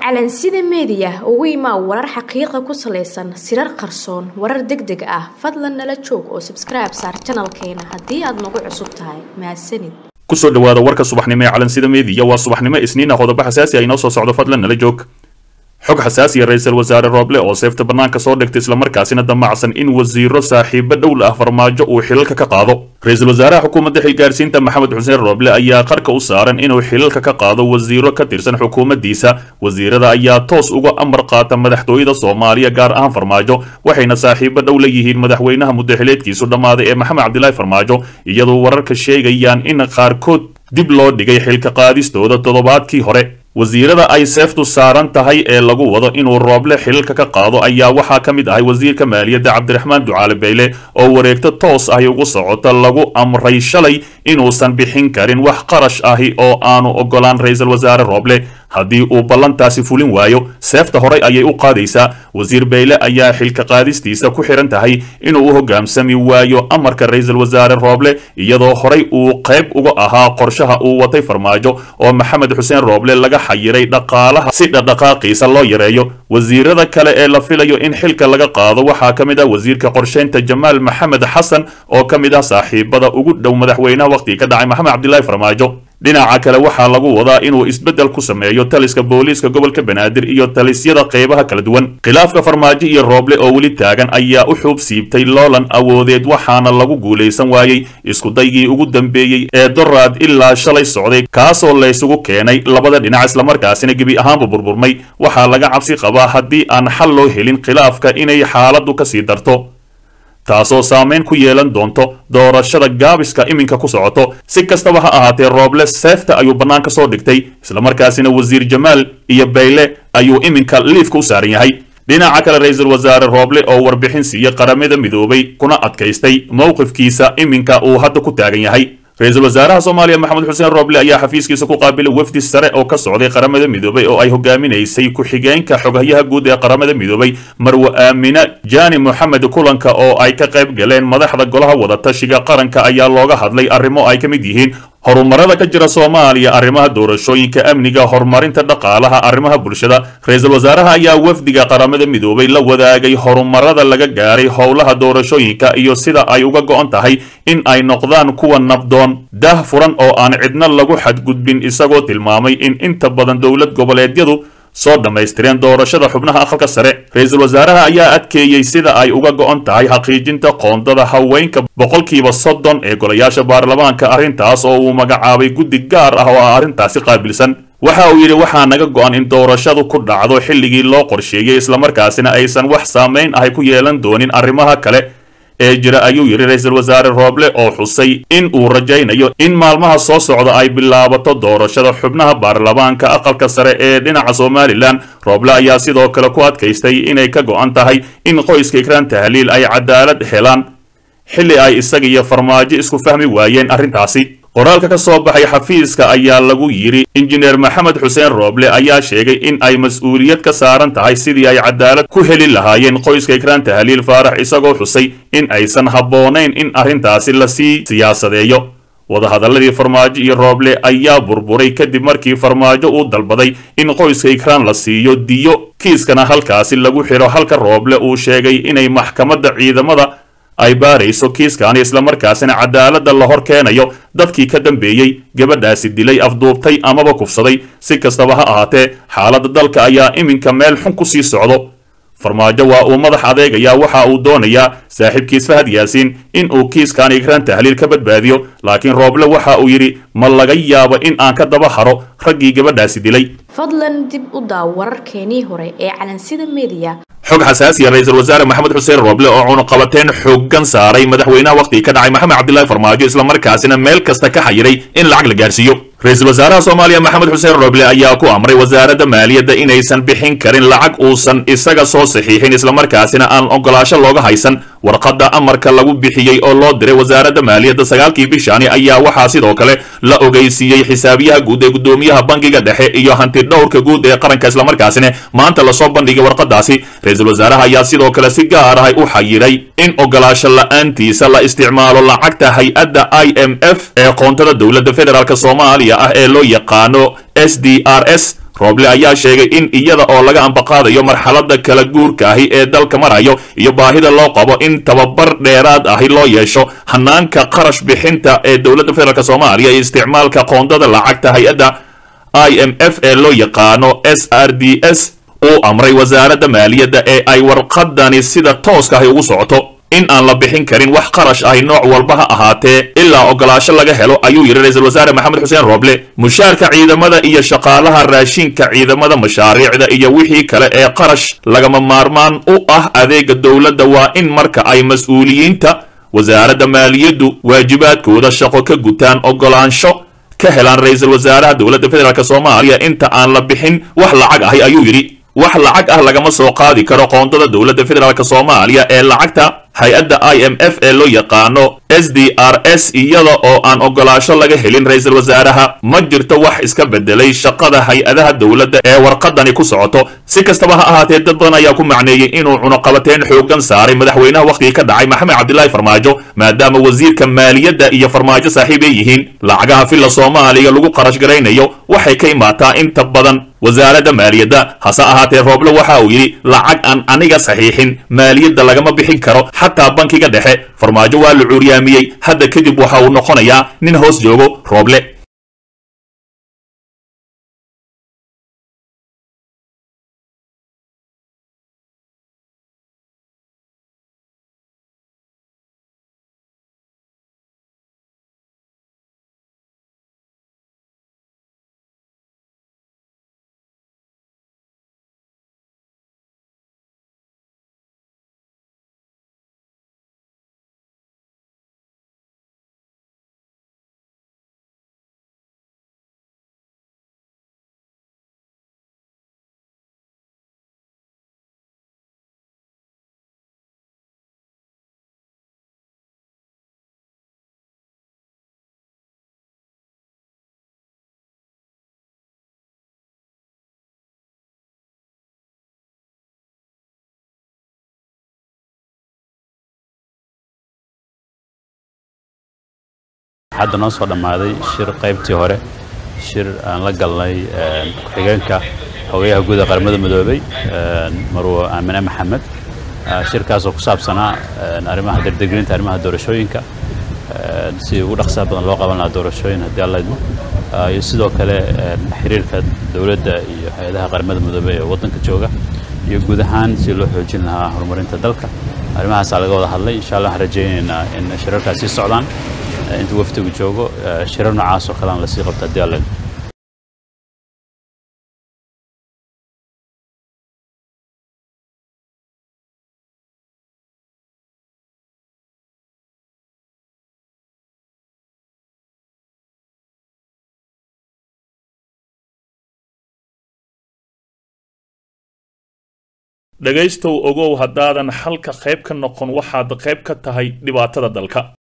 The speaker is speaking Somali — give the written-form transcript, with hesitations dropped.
calansida media ugu imaa warar xaqiiqo ku saleysan sirar qarsoon warar degdeg ah fadlan nala joog oo subscribe saar channelkeena hadii aad nagu cusub tahay mahadsanid kusoo dhawaada warka subaxnimo ee calansida media waa subaxnimo isniin ah qodobo xasaasi ah inoo soo socdo fadlan nala joog xog xasaasi ah ra'iisul wasaare Roble oo seefta banaanka soo dhigtay isla markaasina damacsan in wasiiro saaxiibo dhowl ah farmaajo uu xilalka ka qaado ra'iisul wasaaraha xukuumadda xilgaarsiinta Maxamed Xuseen Roble ayaa qarka u saaran inuu xilalka ka qaado wasiiro ka tirsan xukuumaddiisa wasiirada ayaa toos uga amar qaata madaxtooyada Soomaaliya gaar ahaan farmaajo waxayna saaxiibo dhowl yihiin madaxweynaha muddaxileedkiisu dhamaaday ee Maxamed Cabdilaahi Farmaajo iyadoo wararka sheegayaan in qaarkood dib loo dhigay xilka qaadistooda toddobaadkii hore wasiirada ay seeftu saaran tahay ee lagu wado inuu Roble xilka ka qaado ayaa waxaa ka mid ah wasiirka maaliyadda Cabdiraxmaan Ducaale Beyle oo wareegto toos ah ugu socota lagu amray shalay inuusan bixin karin wax qarash ah oo aanu ogolaan ra'iisul wasaare Roble haddii uu ballantaasi fulin waayo seefta hore ayay u qaadaysaa wasiir Beyle ayaa xilka qaadistiisa ku xiran tahay inuu u hogaansami waayo amarka ra'iisul wasaare Roble iyadoo horey uu qayb uga ahaa qorshaha uu watay farmaajo oo Maxamed Xuseen Roble laga xayiray dhaqaalaha si dhaqaaqiisa loo yareeyo wasiirada kale ee la filayo in xilka laga qaado waxaa ka mid ah wasiirka qorsheynta Jamaal Maxamed Xasan oo ka mid ah saaxiibada ugu dhow madaxweynaha waqtiga ka dhacay Maxamed Cabdilaahi Farmaajo dhinaca kale waxaa lagu wadaa inuu isbedel ku sameeyo taliska booliiska gobolka Banaadir iyo talisyada qeybaha kala duwan khilaafka farmaajo iyo Roble oo wali taagan ayaa u xub siibtay loolan awoodeed waxaana lagu guuleysan waayay isku daygii ugu dambeeyay ee doraad ilaa shalay socday kaasoo la isugu keenay labada dhinac isla markaasina gebi ahaanba burburmay waxaa laga cabsi qabaa haddii aan xal loo helin khilaafka inay xaaladdu ka sii darto taasoo saameyn ku yeelan doonto doorashada gaabiska iminka ku socoto si kastaba ha ahaatee Roble seefta ayuu banaanka soo dhigtay isla markaasina wasiir Jamaal iyo Beyle ayuu iminka liifka u saaran yahay dhinaca kale ra'iisul wasaare Roble oo warbixin siiyay qaramada midoobay kuna adkaystay mowqifkiisa iminka uu hadda ku taagan yahay ra'iisul wasaaraha Soomaaliya Maxamed Xuseen Roble ayaa xafiiskiisa ku qaabilay wafdi sare oo ka socday qaramada midoobay oo ay hogaaminaysay ku xigeenka xogayaha guud ee qaramada midoobay Marwo Aamina Jaani Mohamed kulanka oo ay ka qayb galeen madaxda golaha wada tashiga qaranka ayaa looga hadlay arrimo ay ka mid yihiin horumarada ka jira Soomaaliya arrimaha doorashooyinka amniga horumarinta dhaqaalaha arrimaha bulshada ra'iisul wasaaraha ayaa wafdiga qaramada midoobay la wadaagay horumarada laga gaaray howlaha doorashooyinka iyo sida ay uga go'an tahay in ay noqdaan kuwa nabdoon dah furan oo aan cidna lagu xadgudbin isagoo tilmaamay in inta badan dowlad goboleedyadu soo dhameystireen doorashada xubnaha aqalka sare ra'iisul wasaaraha ayaa adkeeyay sida ay uga go'an tahay xaqiijinta qoondada haweenka 30% ee golayaasha baarlamaanka arrintaas oo uu magacaabay guddi gaar ah oo arrintaasi qaabilsan waxa uu yiri waxa naga go'an in doorashadu ku dhacdo xilligii loo qorsheeyay isla markaasina aysan wax saameyn ah ku yeelan doonin arrimaha kale ee jira ayuu yiri ra'iisul wasaare Roble oo xusay in uu rajaynayo in maalmaha soo socda ay bilaabato doorashada xubnaha baarlamaanka aqalka sare ee dhinaca Soomaaliland Roble ayaa sidoo kale ku adkaystay inay ka go'an tahay in qoyska Ikraan Tahliil ay cadaalad helaan xilli ay isaga iyo farmaajo isku fahmi waayeen arrintaasi qoraalka ka soo baxay xafiiska ayaa lagu yiri injineer Maxamed Xuseen Roble ayaa sheegay in ay mas'uuliyad ka saaran tahay sidii ay cadaalad ku heli lahaayeen qoyska Ikraan Tahliil Faarax isagoo xusay in aysan habboonayn in arrintaasi la sii siyaasadeeyo wadahadaladii farmaajo iyo Roble ayaa burburay kadib markii farmaajo uu dalbaday in qoyska Ikraan la siiyo diyo kiiskana halkaasi lagu xiro halka Roble uu sheegay inay maxkamadda ciidamada ay baarayso kiiskan isla markaasina cadaaladda la hor keenayo dadkii ka dambeeyay gabadhaasi dilay afduubtay amaba kufsaday si kastaba ha ahaatee xaaladda dalka ayaa iminka meel xun ku sii socdo farmaajo waa uu madax adeegaya waxa uu doonayaa saaxiibkiis Fahad Yaasiin in uu kiiskan Ikraan Tahliil ka badbaadiyo laakiin Roble waxa uu yiri ma laga yaabo in aan ka daba haro raggii gabadhaasi dilay fadlan dib u daaw wararkeenii hore ee calansida media xog xasaasi ah ra'iisul wasaare Maxamed Xuseen Roble oo cunaqabateen xooggan saaray madaxweynaha waqtiga ka dhacay Maxamed Cabdilaahi Farmaajo isla markaasina meel kasta ka xayiray in lacag la gaarsiiyo ra'iisul wasaaraha Soomaaliya Maxamed Xuseen Roble ayaa ku amray wasaaradda maaliyadda inaysan bixin karin lacag uusan isaga soo saxiixin isla markaasina aan ogolaasho looga haysan warqadda amarka lagu bixiyay oo loo diray wasaaradda maaliyadda 9kii bishani ayaa waxaa sidoo kale la ogeysiiyay xisaabiyaha guud ee gudoomiyaha bangiga dhexe iyo hanti dhowrka guud ee qaranka isla markaasina maanta la soo bandhigay warqadaasi ra'iisul wasaaraha ayaa sidoo kale si gaar ah u xayiray in ogolaasho la'aantiisa la isticmaalo lacagta hay'adda IMF ee qoontada dowladda federaalka Soomaaliya ah ee loo yaqaano SDRS Roble ayaa sheegay in iyada oo laga ambaqaadayo marxaladda kala guurka ahi ee dalka marayo iyo baahida loo qabo in tababar dheeraad ahi loo yeesho hanaanka qarash bixinta ee dowladda federaalk Soomaaliya iyo isticmaalka qoondada lacagta hay'adda IMF ee loo yaqaano SRDS uu amray wasaaradda maaliyadda ee ay warqadani sida tooska ahi ugu socoto in aan la bixin karin wax qarash ahi nooc walba ha ahaatee ilaa ogolaasho laga helo ayuu yiri ra'iisul wasaare Maxamed Xuseen Roble mushaarka ciidamada iyo shaqaalaha raashinka ciidamada mashaariicda iyo wixii kale ee qarash lagama maarmaan u ah adeega dowladda waa in marka ay mas'uuliyiinta wasaaradda maaliyaddu waajibaadkooda shaqo ka gutaan ogolaansho ka helaan ra'iisul wasaaraha dowladda federaalk Soomaaliya inta aan la bixin wax lacag ahi ayuu yiri wax lacag ah lagama soo qaadi karo qoondada dowladda federaalk Soomaaliya ee lacagta hay'adda IMF ee loo yaqaano SDRS iyada oo aan ogolaasho laga helin ra'iisul wasaaraha ma jirto wax iska bedelay shaqada hay'adaha dowladda ee warqadani ku socoto si kastaba ha ahaatee dad badan ayaa ku macneeyay inuu cunaqabateen xooggan saaray madaxweynaha waqtiga ka dhacay Maxamed Cabdullaahi Farmaajo maadaama wasiirka maaliyadda iyo Farmaajo saaxiib ay yihiin lacagaha filla Soomaaliya lagu qarash gareynayo waxay ka imaataa inta badan wasaaradda maaliyadda hase ahaatee Roble waxa uu yiri lacag aan aniga saxiixin maaliyadda lagama bixin karo xataa bankiga dhexe Farmaajo waa la cuuryaamiyay hadda kadib waxa uu noqonayaa nin hoos joogo Roble hadda noo soo dhamaaday shir qaybtii hore shir aan la galnay ku-xigeenka hoggayaha guud ee qaramada midoobay Marwo Aamina Maxamed shirkaas oo ku saabsanaa arrimaha degdeggelinta arrimaha doorashooyinka si ugu dhaqso badan loo qaban lahaa doorashooyin haddii alla idmo iyo sidoo kale xiriirka dowladda iyo hay'adaha qaramada midoobay ee waddanka jooga iyo guud ahaan si loo xoojin lahaa horumarinta dalka arrimahaas laga wada hadlay insha Allah waxaan rajaynaynaa in shirarkaasi socdaan inta wafdigu joogo shirar noocaas oo kale aan la sii qabto haddii alla idmo dhagaystow ogow haddaadan halka qayb ka noqon waxaad qayb ka tahay dhibaatada dalka